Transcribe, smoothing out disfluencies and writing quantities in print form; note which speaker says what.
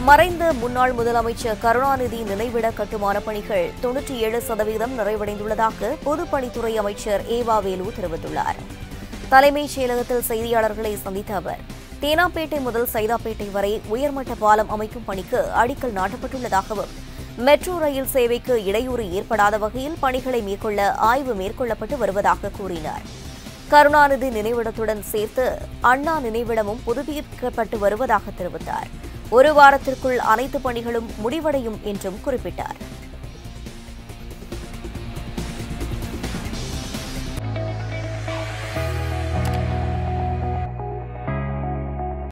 Speaker 1: மறைந்த முன்னாள் முதலமைச்சர் கருணாநிதி நினைவிட கட்டுமான பணிகள் 97% நிறைவடைந்துள்ளதாக பொதுப்பணித்துறை அமைச்சர் ஏவா வேலு தெரிவித்துள்ளார். தலைமைச் செயலகத்தில் செய்தியாளர்களை சந்தித்த அவர், தேனாம்பேட்டை முதல் சைதாப்பேட்டை வரை உயர்மட்ட பாலம் அமைக்கும் பணிக்கு அடிக்கல் நாட்டப்பட்டுள்ளதாகவும், மெட்ரோ ரயில் சேவைக்கு இடையூறு ஏற்படாத வகையில் பணிகளை மேற்கொள்ள ஆய்வு மேற்கொள்ளப்பட்டு வருவதாக கூறினார். கருணாநிதி நினைவிடத்துடன் சேர்த்து அண்ணா நினைவிடமும் புதுப்பிக்கப்பட்டு வருவதாக தெரிவித்தார். ஒரு வாரத்திற்குள் அனைத்து பணிகளும் முடிவடையும் என்றும் குறிப்பிட்டார்.